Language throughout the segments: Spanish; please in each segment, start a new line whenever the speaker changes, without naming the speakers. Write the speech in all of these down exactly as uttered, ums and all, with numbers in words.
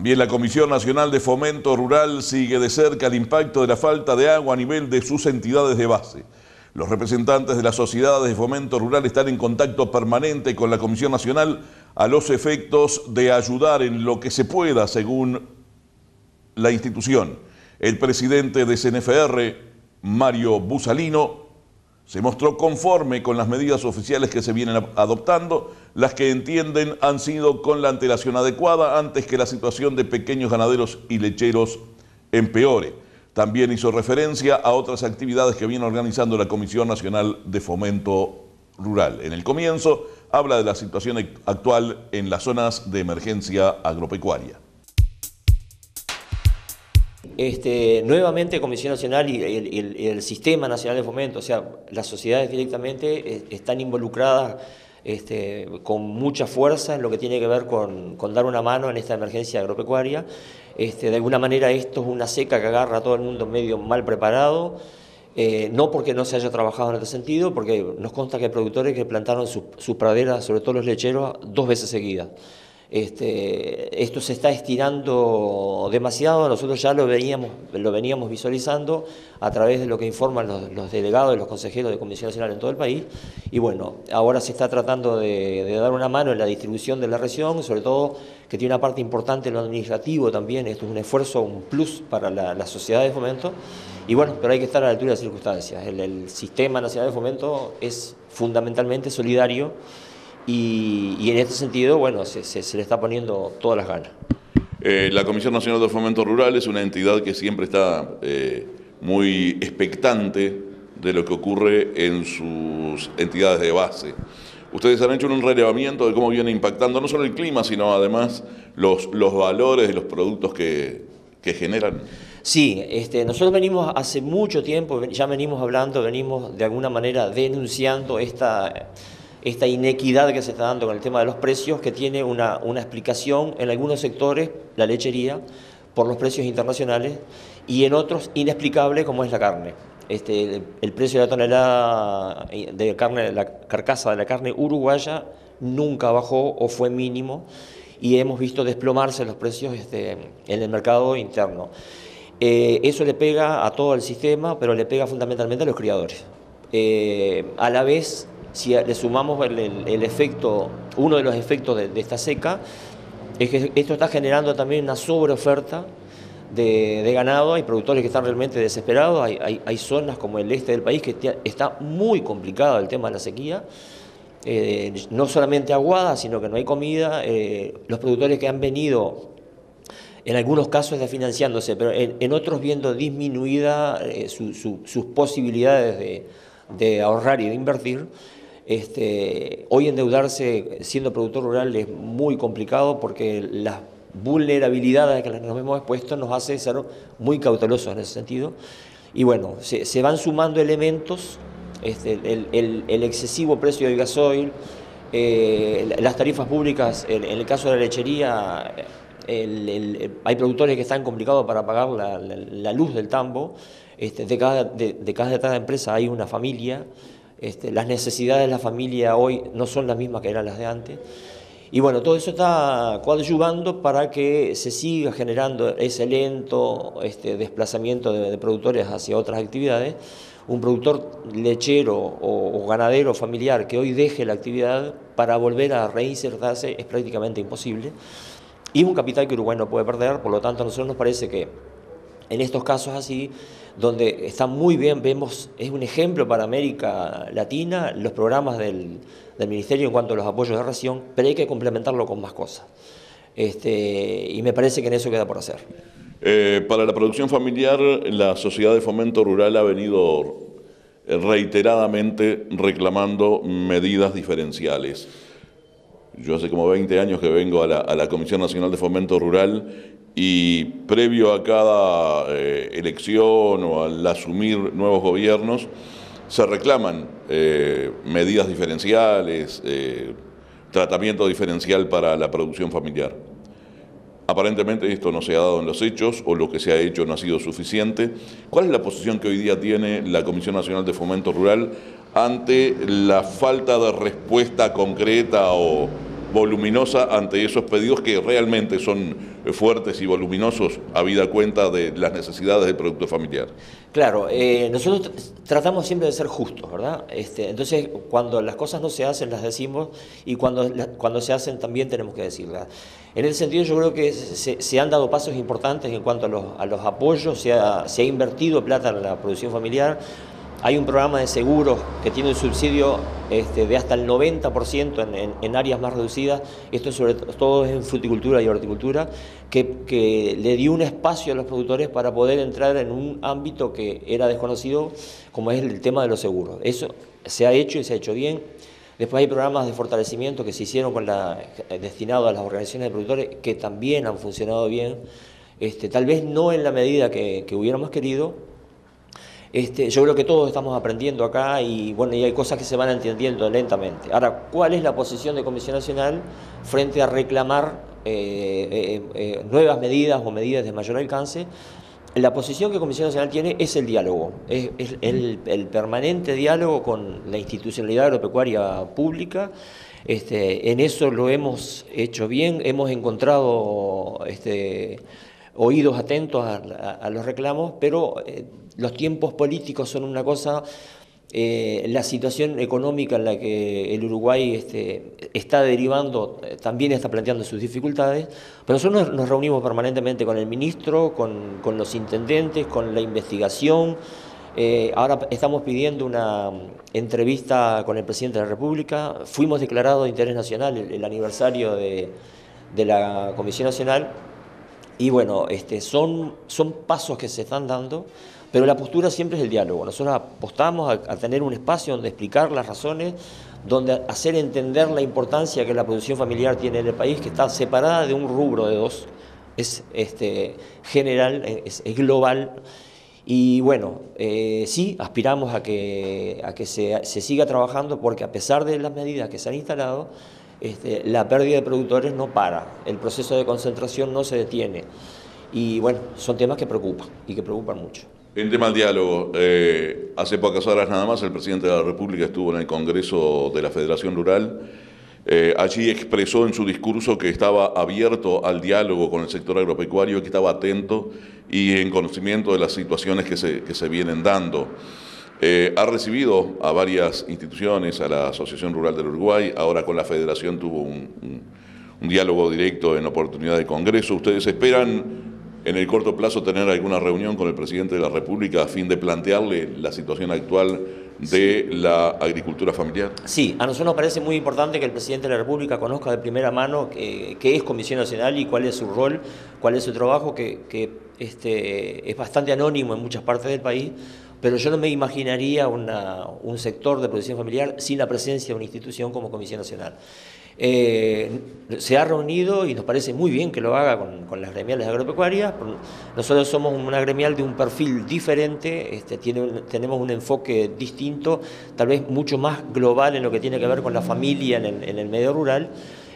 Bien, la Comisión Nacional de Fomento Rural sigue de cerca el impacto de la falta de agua a nivel de sus entidades de base. Los representantes de las sociedades de fomento rural están en contacto permanente con la Comisión Nacional a los efectos de ayudar en lo que se pueda según la institución. El presidente de C N F R, Mario Busalino, se mostró conforme con las medidas oficiales que se vienen adoptando, las que entienden han sido con la antelación adecuada antes que la situación de pequeños ganaderos y lecheros empeore. También hizo referencia a otras actividades que viene organizando la Comisión Nacional de Fomento Rural. En el comienzo habla de la situación actual en las zonas de emergencia agropecuaria.
Este, nuevamente Comisión Nacional y el, el, el Sistema Nacional de Fomento, o sea, las sociedades directamente eh, están involucradas este, con mucha fuerza en lo que tiene que ver con, con dar una mano en esta emergencia agropecuaria. Este, de alguna manera esto es una seca que agarra a todo el mundo medio mal preparado, eh, no porque no se haya trabajado en este sentido, porque nos consta que hay productores que plantaron sus, sus praderas, sobre todo los lecheros, dos veces seguidas. Este, esto se está estirando demasiado, nosotros ya lo veníamos, lo veníamos visualizando a través de lo que informan los, los delegados y los consejeros de Comisión Nacional en todo el país, y bueno, ahora se está tratando de, de dar una mano en la distribución de la región, sobre todo que tiene una parte importante en lo administrativo también. Esto es un esfuerzo, un plus para la, la sociedad de fomento, y bueno, pero hay que estar a la altura de las circunstancias. El, el Sistema Nacional de Fomento es fundamentalmente solidario, Y, y en este sentido, bueno, se, se, se le está poniendo todas las ganas.
Eh, la Comisión Nacional de Fomento Rural es una entidad que siempre está eh, muy expectante de lo que ocurre en sus entidades de base. Ustedes han hecho un relevamiento de cómo viene impactando no solo el clima, sino además los, los valores de los productos que, que generan.
Sí, este, nosotros venimos hace mucho tiempo, ya venimos hablando, venimos de alguna manera denunciando esta... esta inequidad que se está dando con el tema de los precios, que tiene una, una explicación en algunos sectores, la lechería, por los precios internacionales, y en otros inexplicable como es la carne. Este, el, el precio de la tonelada de carne, la carcasa de la carne uruguaya nunca bajó o fue mínimo, y hemos visto desplomarse los precios este, en el mercado interno. Eh, eso le pega a todo el sistema, pero le pega fundamentalmente a los criadores. Eh, a la vez, si le sumamos el, el, el efecto, uno de los efectos de, de esta seca, es que esto está generando también una sobreoferta de, de ganado. Hay productores que están realmente desesperados, hay, hay, hay zonas como el este del país que está muy complicado el tema de la sequía, eh, no solamente aguada, sino que no hay comida. Eh, los productores que han venido, en algunos casos desfinanciándose, pero en, en otros viendo disminuida eh, su, su, sus posibilidades de, de ahorrar y de invertir. Este, hoy endeudarse siendo productor rural es muy complicado porque las vulnerabilidades a que nos hemos expuesto nos hace ser muy cautelosos en ese sentido. Y bueno, se, se van sumando elementos, este, el, el, el excesivo precio del gasoil, eh, las tarifas públicas, en, en el caso de la lechería, el, el, hay productores que están complicados para pagar la, la, la luz del tambo. Este, de, cada, de, de cada de cada empresa hay una familia. Este, las necesidades de la familia hoy no son las mismas que eran las de antes. Y bueno, todo eso está coadyuvando para que se siga generando ese lento este, desplazamiento de, de productores hacia otras actividades. Un productor lechero o, o ganadero familiar que hoy deje la actividad para volver a reinsertarse es prácticamente imposible. Y un capital que Uruguay no puede perder, por lo tanto a nosotros nos parece que en estos casos así, donde está muy bien, vemos, es un ejemplo para América Latina, los programas del, del Ministerio en cuanto a los apoyos de ración, pero hay que complementarlo con más cosas. Este, y me parece que en eso queda por hacer.
Eh, para la producción familiar, la Sociedad de Fomento Rural ha venido reiteradamente reclamando medidas diferenciales. Yo hace como veinte años que vengo a la, a la Comisión Nacional de Fomento Rural, y previo a cada eh, elección o al asumir nuevos gobiernos, se reclaman eh, medidas diferenciales, eh, tratamiento diferencial para la producción familiar. Aparentemente esto no se ha dado en los hechos, o lo que se ha hecho no ha sido suficiente. ¿Cuál es la posición que hoy día tiene la Comisión Nacional de Fomento Rural ante la falta de respuesta concreta o voluminosa ante esos pedidos que realmente son fuertes y voluminosos, habida cuenta de las necesidades del producto familiar.
Claro, eh, nosotros tratamos siempre de ser justos, ¿verdad? Este, entonces, cuando las cosas no se hacen, las decimos, y cuando, la, cuando se hacen también tenemos que decirlas. En ese sentido, yo creo que se, se han dado pasos importantes en cuanto a los, a los apoyos, se ha, se ha invertido plata en la producción familiar. Hay un programa de seguros que tiene un subsidio este, de hasta el noventa por ciento en, en, en áreas más reducidas, esto sobre todo en fruticultura y horticultura, que, que le dio un espacio a los productores para poder entrar en un ámbito que era desconocido, como es el tema de los seguros. Eso se ha hecho y se ha hecho bien. Después hay programas de fortalecimiento que se hicieron con la, destinados a las organizaciones de productores que también han funcionado bien, este, tal vez no en la medida que, que hubiéramos querido. Este, yo creo que todos estamos aprendiendo acá y bueno, y hay cosas que se van entendiendo lentamente. Ahora, ¿cuál es la posición de Comisión Nacional frente a reclamar eh, eh, eh, nuevas medidas o medidas de mayor alcance? La posición que Comisión Nacional tiene es el diálogo, es, es el, el permanente diálogo con la institucionalidad agropecuaria pública. Este, en eso lo hemos hecho bien, hemos encontrado este, oídos atentos a, a, a los reclamos, pero eh, los tiempos políticos son una cosa, eh, la situación económica en la que el Uruguay este, está derivando eh, también está planteando sus dificultades, pero nosotros nos, nos reunimos permanentemente con el ministro, con, con los intendentes, con la investigación. Eh, ahora estamos pidiendo una entrevista con el presidente de la República, fuimos declarados de interés nacional el, el aniversario de, de la Comisión Nacional, y bueno, este, son, son pasos que se están dando, pero la postura siempre es el diálogo. Nosotros apostamos a, a tener un espacio donde explicar las razones, donde hacer entender la importancia que la producción familiar tiene en el país, que está separada de un rubro de dos, es este, general, es, es global. Y bueno, eh, sí, aspiramos a que, a que se, se siga trabajando, porque a pesar de las medidas que se han instalado, este, la pérdida de productores no para, el proceso de concentración no se detiene. Y bueno, son temas que preocupan y que preocupan mucho.
En tema del diálogo, eh, hace pocas horas nada más el presidente de la República estuvo en el Congreso de la Federación Rural. Eh, allí expresó en su discurso que estaba abierto al diálogo con el sector agropecuario, que estaba atento y en conocimiento de las situaciones que se, que se vienen dando. Eh, ha recibido a varias instituciones, a la Asociación Rural del Uruguay, ahora con la Federación tuvo un, un, un diálogo directo en oportunidad de Congreso. ¿Ustedes esperan en el corto plazo tener alguna reunión con el presidente de la República a fin de plantearle la situación actual de la agricultura familiar?
Sí, a nosotros nos parece muy importante que el presidente de la República conozca de primera mano qué, qué es Comisión Nacional y cuál es su rol, cuál es su trabajo, que, que este, es bastante anónimo en muchas partes del país, pero yo no me imaginaría una, un sector de producción familiar sin la presencia de una institución como Comisión Nacional. Eh, se ha reunido y nos parece muy bien que lo haga con, con las gremiales agropecuarias. Nosotros somos una gremial de un perfil diferente, este, tiene, tenemos un enfoque distinto, tal vez mucho más global en lo que tiene que ver con la familia en el, en el medio rural.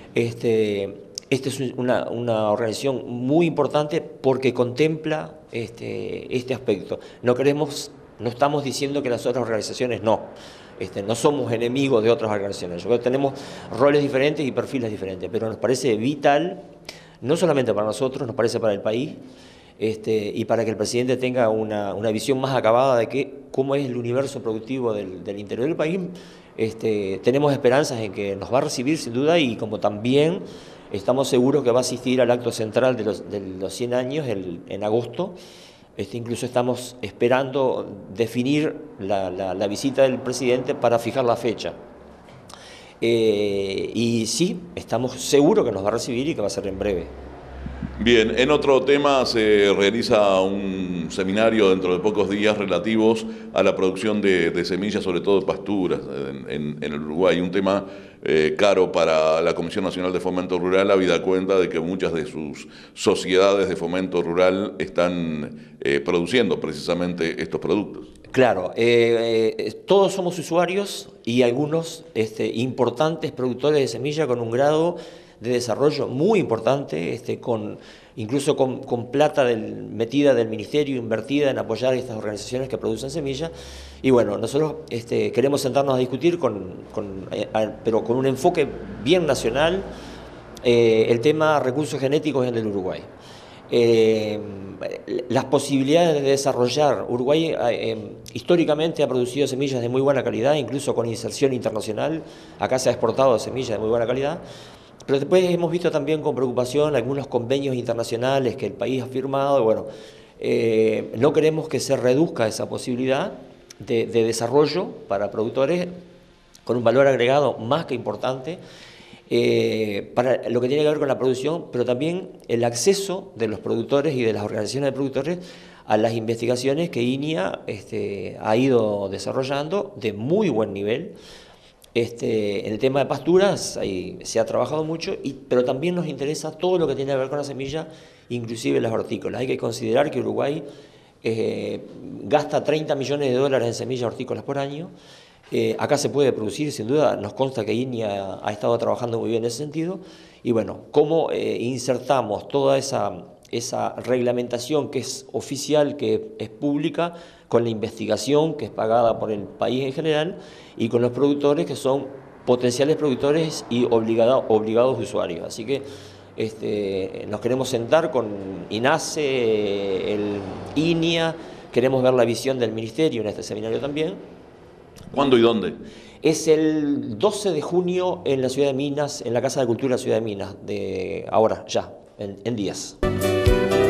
Este, Esta es una, una organización muy importante porque contempla este, este aspecto. No queremos, no estamos diciendo que las otras organizaciones no. Este, no somos enemigos de otras organizaciones. Yo creo que tenemos roles diferentes y perfiles diferentes, pero nos parece vital, no solamente para nosotros, nos parece para el país, este, y para que el presidente tenga una, una visión más acabada de que, cómo es el universo productivo del, del interior del país. Este, tenemos esperanzas en que nos va a recibir sin duda, y como también estamos seguros que va a asistir al acto central de los, de los cien años el, en agosto. Este, incluso estamos esperando definir la, la, la visita del presidente para fijar la fecha. Eh, y sí, estamos seguros que nos va a recibir y que va a ser en breve.
Bien, en otro tema se realiza un seminario dentro de pocos días relativos a la producción de, de semillas, sobre todo de pasturas en, en, en el Uruguay, un tema eh, caro para la Comisión Nacional de Fomento Rural, habida cuenta de que muchas de sus sociedades de fomento rural están eh, produciendo precisamente estos productos.
Claro, eh, eh, todos somos usuarios y algunos este, importantes productores de semilla con un grado de desarrollo muy importante, este, con, incluso con, con plata del, metida del Ministerio, invertida en apoyar a estas organizaciones que producen semillas. Y bueno, nosotros este, queremos sentarnos a discutir, con, con, eh, pero con un enfoque bien nacional, eh, el tema recursos genéticos en el Uruguay. Eh, las posibilidades de desarrollar, Uruguay eh, históricamente ha producido semillas de muy buena calidad, incluso con inserción internacional, acá se ha exportado semillas de muy buena calidad, pero después hemos visto también con preocupación algunos convenios internacionales que el país ha firmado, bueno, eh, no queremos que se reduzca esa posibilidad de, de desarrollo para productores con un valor agregado más que importante, Eh, para lo que tiene que ver con la producción, pero también el acceso de los productores y de las organizaciones de productores a las investigaciones que I N I A este, ha ido desarrollando de muy buen nivel. Este, en el tema de pasturas ahí se ha trabajado mucho, y, pero también nos interesa todo lo que tiene que ver con la semilla, inclusive las hortícolas. Hay que considerar que Uruguay eh, gasta treinta millones de dólares en semillas hortícolas por año. Eh, acá se puede producir, sin duda, nos consta que I N I A ha, ha estado trabajando muy bien en ese sentido, y bueno, cómo eh, insertamos toda esa, esa reglamentación que es oficial, que es pública, con la investigación que es pagada por el país en general, y con los productores que son potenciales productores y obligado, obligados usuarios. Así que este, nos queremos sentar con INASE, el I N I A, queremos ver la visión del Ministerio en este seminario también.
¿Cuándo y dónde?
Es el doce de junio en la ciudad de Minas, en la Casa de Cultura de la ciudad de Minas, de ahora, ya, en, en días.